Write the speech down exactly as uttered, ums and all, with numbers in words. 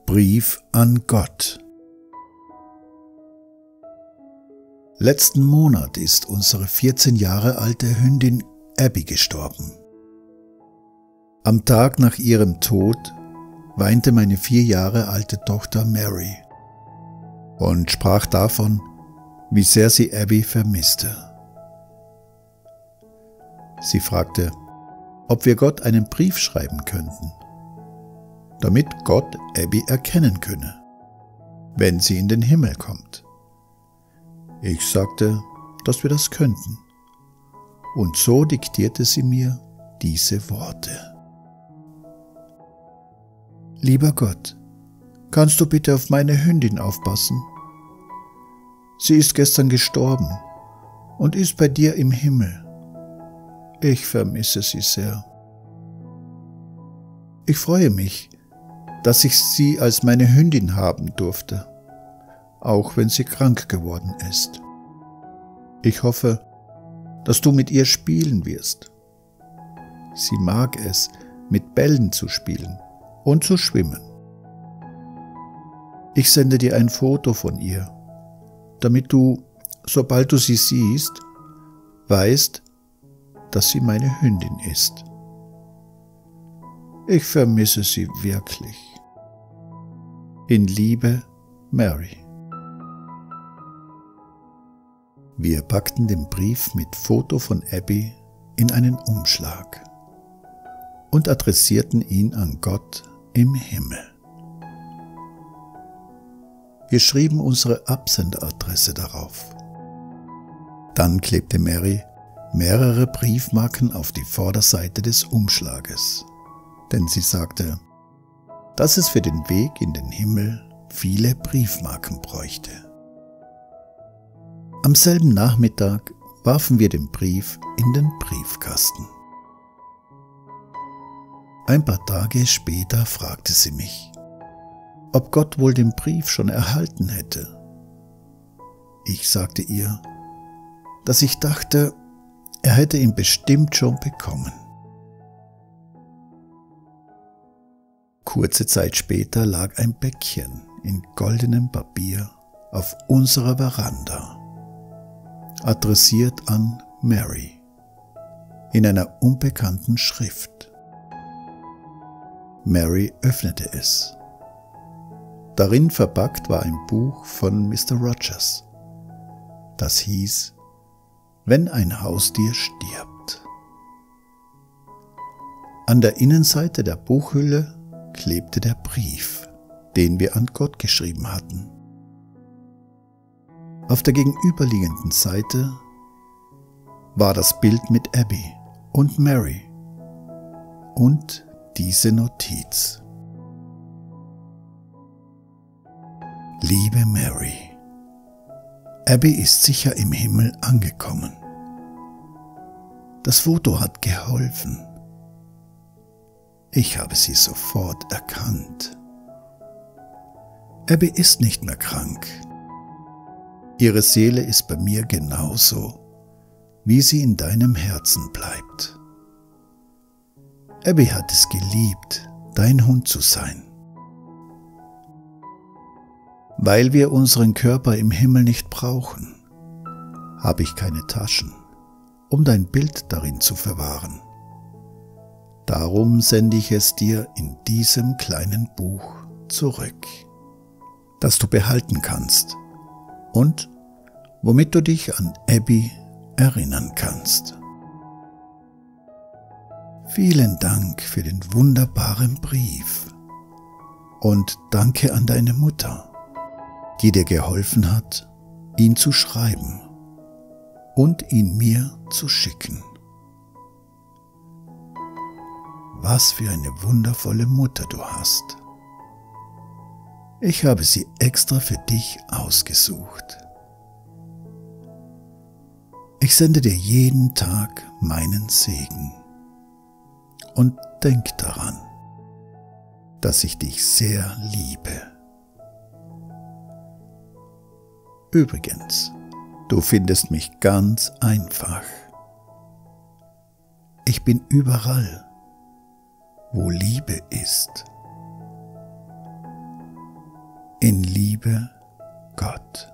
Brief an Gott. Letzten Monat ist unsere vierzehn Jahre alte Hündin Abby gestorben. Am Tag nach ihrem Tod weinte meine vier Jahre alte Tochter Mary und sprach davon, wie sehr sie Abby vermisste. Sie fragte, ob wir Gott einen Brief schreiben könnten, damit Gott Abby erkennen könne, wenn sie in den Himmel kommt. Ich sagte, dass wir das könnten, und so diktierte sie mir diese Worte. Lieber Gott, kannst du bitte auf meine Hündin aufpassen? Sie ist gestern gestorben und ist bei dir im Himmel. Ich vermisse sie sehr. Ich freue mich, dass ich sie als meine Hündin haben durfte, auch wenn sie krank geworden ist. Ich hoffe, dass du mit ihr spielen wirst. Sie mag es, mit Bällen zu spielen und zu schwimmen. Ich sende dir ein Foto von ihr, damit du, sobald du sie siehst, weißt, dass sie meine Hündin ist. Ich vermisse sie wirklich. In Liebe, Mary. Wir packten den Brief mit Foto von Abby in einen Umschlag und adressierten ihn an Gott im Himmel. Wir schrieben unsere Absenderadresse darauf. Dann klebte Mary mehrere Briefmarken auf die Vorderseite des Umschlages, denn sie sagte, dass es für den Weg in den Himmel viele Briefmarken bräuchte. Am selben Nachmittag warfen wir den Brief in den Briefkasten. Ein paar Tage später fragte sie mich, ob Gott wohl den Brief schon erhalten hätte. Ich sagte ihr, dass ich dachte, er hätte ihn bestimmt schon bekommen. Kurze Zeit später lag ein Päckchen in goldenem Papier auf unserer Veranda, adressiert an Mary, in einer unbekannten Schrift. Mary öffnete es. Darin verpackt war ein Buch von Mister Rogers. Das hieß, wenn ein Haustier stirbt. An der Innenseite der Buchhülle klebte der Brief, den wir an Gott geschrieben hatten. Auf der gegenüberliegenden Seite war das Bild mit Abby und Mary und diese Notiz. Liebe Mary, Abby ist sicher im Himmel angekommen. Das Foto hat geholfen. Ich habe sie sofort erkannt. Abby ist nicht mehr krank. Ihre Seele ist bei mir genauso, wie sie in deinem Herzen bleibt. Abby hat es geliebt, dein Hund zu sein. Weil wir unseren Körper im Himmel nicht brauchen, habe ich keine Taschen, um dein Bild darin zu verwahren. Darum sende ich es dir in diesem kleinen Buch zurück, das du behalten kannst und womit du dich an Abby erinnern kannst. Vielen Dank für den wunderbaren Brief und danke an deine Mutter, die dir geholfen hat, ihn zu schreiben und ihn mir zu schicken. Was für eine wundervolle Mutter du hast. Ich habe sie extra für dich ausgesucht. Ich sende dir jeden Tag meinen Segen. Und denk daran, dass ich dich sehr liebe. Übrigens, du findest mich ganz einfach. Ich bin überall, wo Liebe ist. Liebe, Gott.